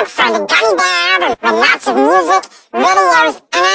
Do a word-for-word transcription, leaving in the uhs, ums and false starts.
from the Gummy Bear with lots of music, videos, and